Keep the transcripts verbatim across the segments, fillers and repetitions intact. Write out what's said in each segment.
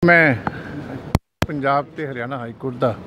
मैं पंजाब ते Haryana high court का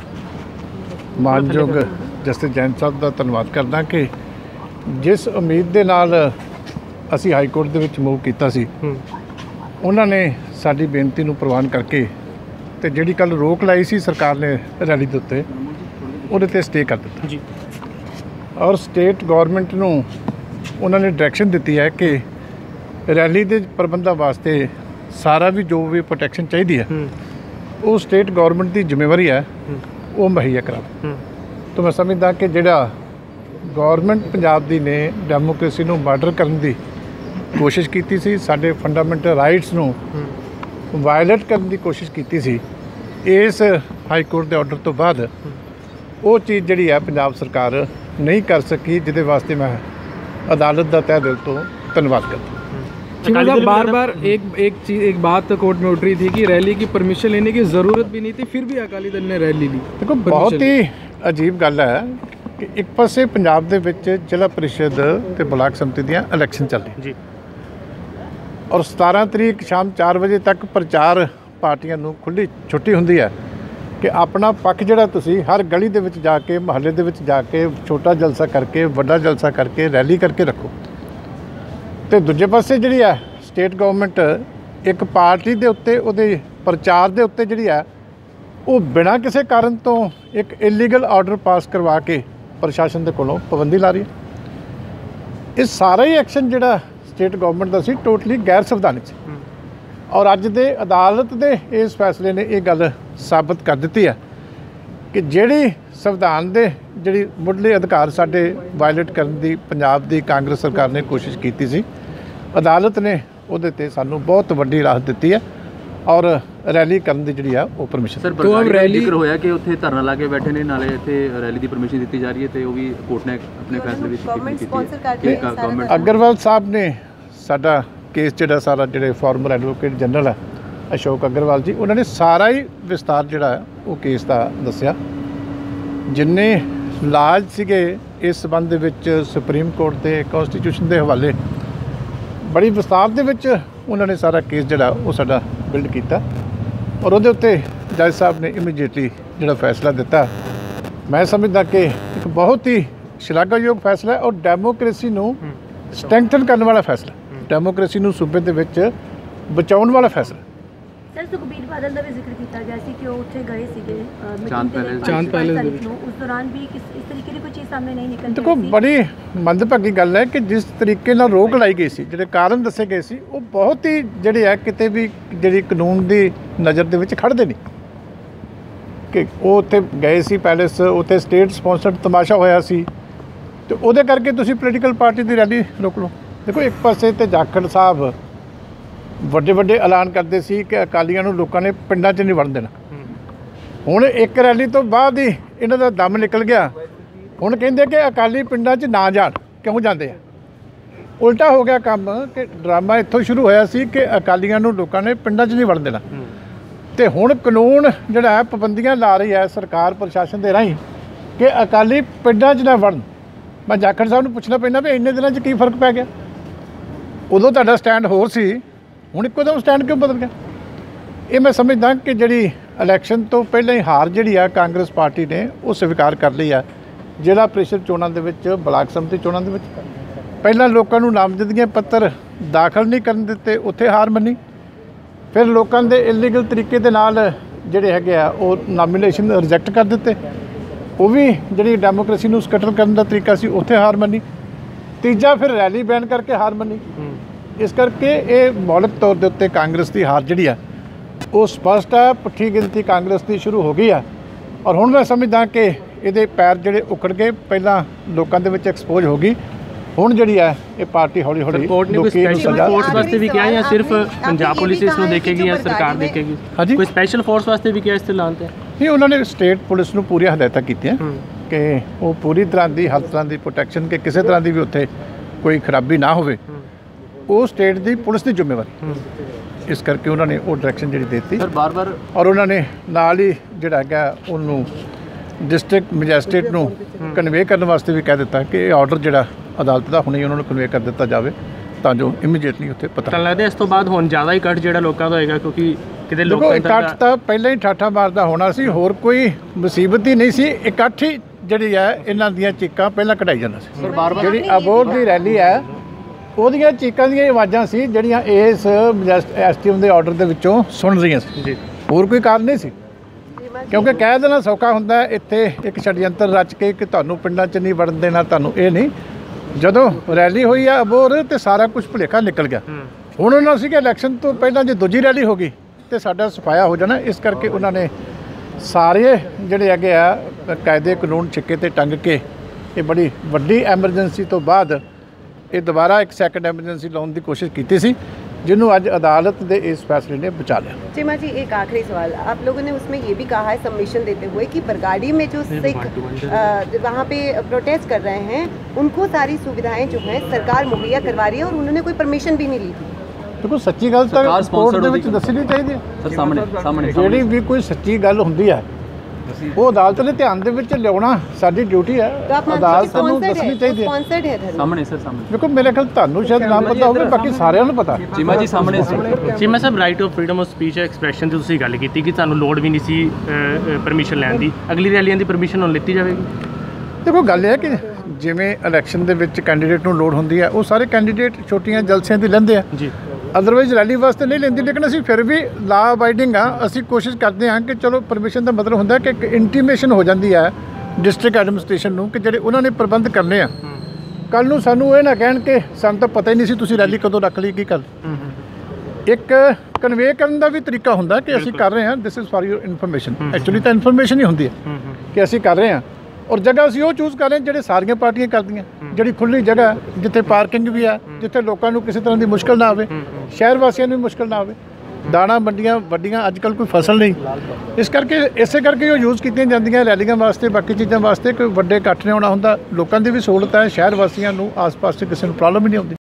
मानयोग जस्टिस जैन साहब का धन्यवाद करदा कि जिस उम्मीद के नाल असी हाई कोर्ट दे विच मूव कीता सी उन्होंने साडी बेनती नूं प्रवान करके ते जिहड़ी कल रोक लाई सी सरकार ने रैली दे उत्ते उहदे ते स्टे कर दिता जी। और स्टेट गौरमेंट नूं उन्होंने डायरैक्शन दी है कि रैली के प्रबंधों वास्ते सारा भी जो भी प्रोटैक्शन चाहिए है वो स्टेट गौरमेंट की जिम्मेवारी है वो मुहैया करा। तो मैं समझदा कि जिहड़ा गौरमेंट पंजाब दी ने डेमोक्रेसी नूं मर्डर करने की कोशिश की सी, साडे फंडामेंटल राइट्स नूं वायलेट करने की कोशिश की सी, इस हाई कोर्ट के ऑर्डर तो बाद वो चीज़ जिहड़ी है पंजाब सरकार नहीं कर सकी, जिहदे वास्ते मैं अदालत का तहे दिल तो धन्यवाद करता। बार बार एक एक चीज एक बात कोर्ट में उठ रही थी कि रैली की परमिशन लेने की ज़रूरत भी नहीं थी, फिर भी अकाली दल ने रैली ली। देखो बहुत ही अजीब गल है कि एक पासे पंजाब दे विच जिला परिषद ते ब्लाक समिति दियां इलैक्शन चल रही जी, और सतारह तरीक शाम चार बजे तक प्रचार पार्टियां नूं खुली छुट्टी हुंदी है कि अपना पक्ष जिहड़ा तुसीं हर गली दे विच जाके महल्ले दे विच जाके छोटा जलसा करके वड्डा जलसा करके रैली करके रखो। तो दूजे पासे जिहड़ी है स्टेट गवर्नमेंट एक पार्टी के उत्ते उहदे प्रचार के उत्ते जिहड़ी है वो बिना किसी कारण तो एक इलीगल ऑर्डर पास करवा के प्रशासन के कोलों पाबंदी ला रही है। ये सारा ही एक्शन जिहड़ा स्टेट गवर्नमेंट का सी टोटली गैर संविधानिक सी, और अज दे अदालत के इस फैसले ने यह गल साबित कर दी है कि जिहड़ी संविधान के जिहड़ी मुढ़ले अधिकार साडे वायलेट करने की पंजाब की कांग्रेस सरकार ने कोशिश की सी, अदालत ने उहदे ते सानू बहुत वड्डी राहत दी है और रैली करने की जिहड़ी है वो परमिशन। सर तो अब रैली जिक्र होया कि उत्थे धरना ला के बैठे ने, नाले इत्थे रैली की परमिशन दी जा रही है, तो वो भी कोर्ट ने अपने फैसले विच कीती। अग्रवाल साहब ने साडा केस जिहड़ा सारा जिहड़े फॉर्मर एडवोकेट जनरल है अशोक अग्रवाल जी, उन्होंने सारा ही विस्तार जिहड़ा है वो केस का दस्सिया। जिन्ने लाज सीगे इस संबंध विच सुप्रीम कोर्ट के कॉन्स्टिट्यूशन के हवाले बड़ी विस्तार दे विच उन्होंने सारा केस जिहड़ा वो साडा बिल्ड किया, और उहदे उत्ते जज साहब ने इमीडिएटली जिहड़ा फैसला दिता। मैं समझदा कि एक बहुत ही शलाघायोग फैसला है और डेमोक्रेसी नूं स्ट्रैंथन करने वाला फैसला, डेमोक्रेसी नूं सूबे दे विच बचाउण वाला फैसला। सर सुखबीर बादल का भी जिक्र किया गया सी कि वो उत्थे गए सीगे चांद पैलेस चांद पैलेस उस दौरान भी किस इस तरीके की कोई चीज़ सामने नहीं निकल। देखो बड़ी मंदभागी गल है कि जिस तरीके नाल रोक लाई गई सी, जिहड़े कारण दसे गए सी वो बहुत ही जिहड़े है किते भी जिहड़ी कानून की नज़र दे विच खड़दे नहीं कि वो उत्थे गए सी पैलेस, उत्थे स्टेट स्पॉन्सर्ड तमाशा होया सी, तो उहदे करके तुसीं पोलीटिकल पार्टी की रैली रोक लो। देखो एक पासे ते जाखड़ साहब ਵੱਡੇ ਵੱਡੇ ਐਲਾਨ ਕਰਦੇ ਸੀ ਕਿ ਅਕਾਲੀਆਂ ਨੂੰ ਲੋਕਾਂ ਨੇ ਪਿੰਡਾਂ 'ਚ ਨਹੀਂ ਵੜਨ ਦੇਣਾ। ਹੁਣ ਇੱਕ ਰੈਲੀ ਤੋਂ ਬਾਅਦ ਹੀ ਇਹਨਾਂ ਦਾ ਦਮ ਨਿਕਲ ਗਿਆ, ਹੁਣ ਕਹਿੰਦੇ ਕਿ ਅਕਾਲੀ ਪਿੰਡਾਂ 'ਚ ਨਾ ਜਾਣ, ਕਿਉਂ ਜਾਂਦੇ ਆ? ਉਲਟਾ ਹੋ ਗਿਆ ਕੰਮ ਕਿ ਡਰਾਮਾ ਇੱਥੋਂ ਸ਼ੁਰੂ ਹੋਇਆ ਸੀ ਕਿ ਅਕਾਲੀਆਂ ਨੂੰ ਲੋਕਾਂ ਨੇ ਪਿੰਡਾਂ 'ਚ ਨਹੀਂ ਵੜਨ ਦੇਣਾ, ਤੇ ਹੁਣ ਕਾਨੂੰਨ ਜਿਹੜਾ ਹੈ ਪਾਬੰਦੀਆਂ ਲਾ ਰਹੀ ਹੈ ਸਰਕਾਰ ਪ੍ਰਸ਼ਾਸਨ ਦੇ ਰਾਹੀਂ ਕਿ ਅਕਾਲੀ ਪਿੰਡਾਂ 'ਚ ਨਾ ਵੜਨ। ਮੈਂ ਜਾਖੜ ਸਾਹਿਬ ਨੂੰ ਪੁੱਛਣਾ ਪੈਂਦਾ ਵੀ ਇੰਨੇ ਦਿਨਾਂ 'ਚ ਕੀ ਫਰਕ ਪੈ ਗਿਆ? ਉਦੋਂ ਤੁਹਾਡਾ ਸਟੈਂਡ ਹੋਰ ਸੀ, ਹੁਣ ਇੱਕੋ ਦਮ ਸਟੈਂਡ ਕਿਉਂ ਬਦਲ ਗਿਆ? ਇਹ ਮੈਂ ਸਮਝਦਾ ਕਿ ਜਿਹੜੀ ਇਲੈਕਸ਼ਨ ਤੋਂ ਪਹਿਲਾਂ ਹੀ ਹਾਰ ਜਿਹੜੀ ਆ ਕਾਂਗਰਸ ਪਾਰਟੀ ਨੇ ਉਹ ਸਵੀਕਾਰ ਕਰ ਲਈ ਆ। ਜ਼ਿਲ੍ਹਾ ਪ੍ਰੀਸ਼ਦ ਚੋਣਾਂ ਦੇ ਵਿੱਚ, ਬਲਾਕ ਸਮਿਤੀ ਚੋਣਾਂ ਦੇ ਵਿੱਚ ਪਹਿਲਾਂ ਲੋਕਾਂ ਨੂੰ ਨਾਮਜ਼ਦਗੀਆਂ ਪੱਤਰ ਦਾਖਲ ਨਹੀਂ ਕਰਨ ਦਿੱਤੇ, ਉੱਥੇ ਹਾਰ ਮੰਨੀ। ਫਿਰ ਲੋਕਾਂ ਦੇ ਇਲੀਗਲ ਤਰੀਕੇ ਦੇ ਨਾਲ ਜਿਹੜੇ ਹੈਗੇ ਆ ਉਹ ਨਾਮੀਨੇਸ਼ਨ ਰਿਜੈਕਟ ਕਰ ਦਿੱਤੇ, ਉਹ ਵੀ ਜਿਹੜੀ ਡੈਮੋਕ੍ਰੇਸੀ ਨੂੰ ਸਕਟਲ ਕਰਨ ਦਾ ਤਰੀਕਾ ਸੀ, ਉੱਥੇ ਹਾਰ ਮੰਨੀ। ਤੀਜਾ ਫਿਰ ਰੈਲੀ ਬੈਨ ਕਰਕੇ ਹਾਰ ਮੰਨੀ। इस करके ये मौलिक तौर के उत्ते कांग्रेस की हार जी है वो स्पष्ट है, पुठी गिनती कांग्रेस की शुरू हो गई है। और हुण मैं समझदा कि ये पैर जोड़े उखड़ गए, पहला लोगों के एक्सपोज हो गई, हुण जी है ये पार्टी हौली हौली कोर्ट ने कोई स्पेशल फोर्स वास्ते भी किया या सिर्फ पंजाब पुलिस इसको देखेगी या सरकार देखेगी? हाँ जी, कोई स्पेशल फोर्स वास्ते भी किया इस्तेमाल है? नहीं, उन्होंने स्टेट पुलिस को पूरी हदायतां कीतियां कि वो पूरी तरह की हर तरह की प्रोटैक्शन के किसी तरह की भी उत्थे कोई खराबी ना होवे, वो स्टेट की पुलिस की जिम्मेवारी। इस करके उन्होंने वो डायरैक्शन जी देती बार बार, और उन्होंने नाल ही जिहड़ा है उन्होंने डिस्ट्रिक्ट मैजिस्ट्रेट नूं कन्वे करने वास्ते भी कह दिता कि ऑर्डर जिहड़ा अदालत का हुणे ही उन्होंने कन्वे कर दिता जाए ਤਾਂ ਜੋ ਇਮੀਡੀਏਟਲੀ ਉੱਥੇ ਪਤਾ ਤਾਂ ਲੱਗਦਾ ਇਸ ਤੋਂ ਬਾਅਦ ਹੁਣ ਜ਼ਿਆਦਾ ਇਕੱਠ ਜਿਹੜਾ ਲੋਕਾਂ ਦਾ ਹੋਏਗਾ, ਕਿਉਂਕਿ ਕਿਤੇ ਦੇਖੋ ਲੋਕਾਂ ਇਕੱਠ ਤਾਂ ਪਹਿਲਾਂ ਹੀ ਠਾਠਾ ਮਾਰਦਾ ਹੋਣਾ ਸੀ, ਹੋਰ ਕੋਈ ਮੁਸੀਬਤ ਹੀ ਨਹੀਂ ਸੀ। ਇਕੱਠ ਹੀ ਜਿਹੜੀ ਹੈ ਇਹਨਾਂ ਦੀਆਂ ਚੀਕਾਂ ਪਹਿਲਾਂ ਕਢਾਈ ਜਾਂਦਾ ਸੀ। ਜਿਹੜੀ ਅਬੋਹਰ ਦੀ ਰੈਲੀ ਹੈ ਉਹਦੀਆਂ ਚੀਕਾਂ ਦੀਆਂ ਆਵਾਜ਼ਾਂ ਸੀ ਜਿਹੜੀਆਂ ਇਸ ਐਸਟੀਐਮ ਦੇ ਆਰਡਰ ਦੇ ਵਿੱਚੋਂ ਸੁਣ ਰਹੀਆਂ ਸੀ ਜੀ, ਹੋਰ ਕੋਈ ਕਾਰਨ ਨਹੀਂ ਸੀ। ਕਿਉਂਕਿ ਕਹਿ ਦੇਣਾ ਸੌਖਾ ਹੁੰਦਾ ਇੱਥੇ ਇੱਕ ਛੜਯੰਤਰ ਰਚ ਕੇ ਕਿ ਤੁਹਾਨੂੰ ਪਿੰਡਾਂ 'ਚ ਨਹੀਂ ਵੜਨ ਦੇਣਾ, ਤੁਹਾਨੂੰ ਇਹ ਨਹੀਂ। ਜਦੋਂ ਰੈਲੀ ਹੋਈ ਆ ਅਬੋਹਰ ਤੇ ਸਾਰਾ ਕੁਝ ਭੁਲੇਖਾ ਨਿਕਲ ਗਿਆ। ਹੁਣ ਉਹਨਾਂ ਸੀ ਕਿ ਇਲੈਕਸ਼ਨ ਤੋਂ ਪਹਿਲਾਂ ਜੇ ਦੂਜੀ ਰੈਲੀ ਹੋ ਗਈ ਤੇ ਸਾਡਾ ਸਫਾਇਆ ਹੋ ਜਾਣਾ, ਇਸ ਕਰਕੇ ਉਹਨਾਂ ਨੇ ਸਾਰੇ ਜਿਹੜੇ ਹੈਗੇ ਆ ਕਾਇਦੇ ਕਾਨੂੰਨ ਛਿੱਕੇ ਤੇ ਟੰਗ ਕੇ ਇਹ ਬੜੀ ਵੱਡੀ ਐਮਰਜੈਂਸੀ ਤੋਂ ਬਾਅਦ ਇਹ ਦੁਬਾਰਾ ਇੱਕ ਸੈਕੰਡ ਐਮਰਜੈਂਸੀ ਲਾਉਣ ਦੀ ਕੋਸ਼ਿਸ਼ ਕੀਤੀ ਸੀ, जिन्हों आज अदालत ने इस फैसले ने बचा लिया। चिमा जी, एक आखिरी सवाल, आप लोगों ने उसमें ये भी कहा है सबमिशन देते हुए कि बरगाड़ी में जो सिख वहाँ पे प्रोटेस्ट कर रहे हैं उनको सारी सुविधाएं जो हैं सरकार मुहैया करवा रही है और उन्होंने कोई परमिशन भी नहीं ली थी। देखो सच्ची गल तो कोर्ट दे विच दसनी चाहिए सर, सामने सामने ਜਿਹੜੀ ਵੀ ਕੋਈ ਸੱਚੀ ਗੱਲ ਹੁੰਦੀ ਹੈ ਉਹ ਅਦਾਲਤ ਦੇ ਧਿਆਨ ਦੇ ਵਿੱਚ ਲਿਆਉਣਾ ਸਾਡੀ ਡਿਊਟੀ ਹੈ। ਅਦਾਲਤ ਨੂੰ ਦੱਸਣੀ ਚਾਹੀਦੀ ਹੈ ਸਾਹਮਣੇ ਸਰ, ਸਾਹਮਣੇ। ਦੇਖੋ ਮੇਰੇ ਖਿਆਲ ਤੁਹਾਨੂੰ ਸ਼ਾਇਦ ਨਾ ਪਤਾ ਹੋਵੇ, ਬਾਕੀ ਸਾਰਿਆਂ ਨੂੰ ਪਤਾ। ਚੀਮਾ ਜੀ ਸਾਹਮਣੇ ਚੀਮਾ ਸਾਹਿਬ, right of freedom of speech expression ਦੀ ਤੁਸੀਂ ਗੱਲ ਕੀਤੀ ਕਿ ਤੁਹਾਨੂੰ ਲੋੜ ਵੀ ਨਹੀਂ ਸੀ ਪਰਮਿਸ਼ਨ ਲੈਣ ਦੀ, ਅਗਲੀ ਰੈਲੀਆਂ ਦੀ ਪਰਮਿਸ਼ਨ ਹੁਣ ਲਿੱਤੀ ਜਾਵੇਗੀ। ਦੇਖੋ ਗੱਲ ਇਹ ਹੈ ਕਿ ਜਿਵੇਂ ਇਲੈਕਸ਼ਨ ਦੇ ਵਿੱਚ ਕੈਂਡੀਡੇਟ ਨੂੰ ਲੋੜ ਹੁੰਦੀ ਹੈ ਉਹ ਸਾਰੇ ਕੈਂਡੀਡੇਟ ਛੋਟੀਆਂ ਜਲਸਿਆਂ ਦੀ ਲੈਂਦੇ ਆ ਜੀ, ਅਦਰਵਾਈਜ਼ ਰੈਲੀ ਵਾਸਤੇ ਨਹੀਂ ਲੈਂਦੀ। ਲੇਕਿਨ ਅਸੀਂ ਫਿਰ ਵੀ ਲਾ ਅਬਾਈਡਿੰਗ ਆ, ਅਸੀਂ ਕੋਸ਼ਿਸ਼ ਕਰਦੇ ਹਾਂ ਕਿ ਚਲੋ ਪਰਮਿਸ਼ਨ ਦਾ ਮਤਲਬ ਹੁੰਦਾ ਕਿ ਇੱਕ ਇੰਟੀਮੇਸ਼ਨ ਹੋ ਜਾਂਦੀ ਹੈ ਡਿਸਟ੍ਰਿਕਟ ਐਡਮਿਨਿਸਟ੍ਰੇਸ਼ਨ ਨੂੰ ਕਿ ਜਿਹੜੇ ਉਹਨਾਂ ਨੇ ਪ੍ਰਬੰਧ ਕਰਨੇ ਆ, ਕੱਲ੍ਹ ਨੂੰ ਸਾਨੂੰ ਇਹ ਨਾ ਕਹਿਣ ਕਿ ਸਾਨੂੰ ਤਾਂ ਪਤਾ ਹੀ ਨਹੀਂ ਸੀ ਤੁਸੀਂ ਰੈਲੀ ਕਦੋਂ ਰੱਖ ਲਈ, ਕੀ ਗੱਲ। ਇੱਕ ਕਨਵੇ ਕਰਨ ਦਾ ਵੀ ਤਰੀਕਾ ਹੁੰਦਾ ਕਿ ਅਸੀਂ ਕਰ ਰਹੇ ਹਾਂ, this is for your information. Actually ਤਾਂ ਇਨਫੋਰਮੇਸ਼ਨ ਹੀ ਹੁੰਦੀ ਹੈ ਕਿ ਅਸੀਂ ਕਰ ਰਹੇ ਹਾਂ, ਔਰ ਜਗ੍ਹਾ ਅਸੀਂ ਉਹ ਚੂਜ਼ ਕਰ ਰਹੇ ਜਿਹੜੇ ਸਾਰੀਆਂ ਪਾਰਟੀਆਂ ਕਰਦੀਆਂ, ਜਿਹੜੀ ਖੁੱਲ੍ਹੀ ਜਗ੍ਹਾ ਜਿੱਥੇ ਪਾਰਕਿੰਗ ਵੀ ਆ, ਜਿੱਥੇ ਲੋਕਾਂ ਨੂੰ ਕਿਸੇ ਤਰ੍ਹਾਂ ਦੀ ਮੁਸ਼ਕਲ ਨਾ ਆਵੇ, ਸ਼ਹਿਰ ਵਾਸੀਆਂ ਨੂੰ ਵੀ ਮੁਸ਼ਕਲ ਨਾ ਆਵੇ। ਦਾਣਾ ਮੰਡੀਆਂ ਵੱਡੀਆਂ ਅੱਜ ਕੱਲ੍ਹ ਕੋਈ ਫਸਲ ਨਹੀਂ, ਇਸ ਕਰਕੇ ਇਸੇ ਕਰਕੇ ਉਹ ਯੂਜ਼ ਕੀਤੀਆਂ ਜਾਂਦੀਆਂ ਰੈਲੀਆਂ ਵਾਸਤੇ, ਬਾਕੀ ਚੀਜ਼ਾਂ ਵਾਸਤੇ। ਕੋਈ ਵੱਡੇ ਇਕੱਠ ਨਹੀਂ ਹੋਣਾ ਹੁੰਦਾ, ਲੋਕਾਂ ਦੀ ਵੀ ਸਹੂਲਤ ਹੈ, ਸ਼ਹਿਰ ਵਾਸੀਆਂ ਨੂੰ ਆਸ ਪਾਸ 'ਚ ਕਿਸੇ ਨੂੰ ਪ੍ਰੋਬਲਮ ਹੀ ਨਹੀਂ ਆਉਂਦੀ।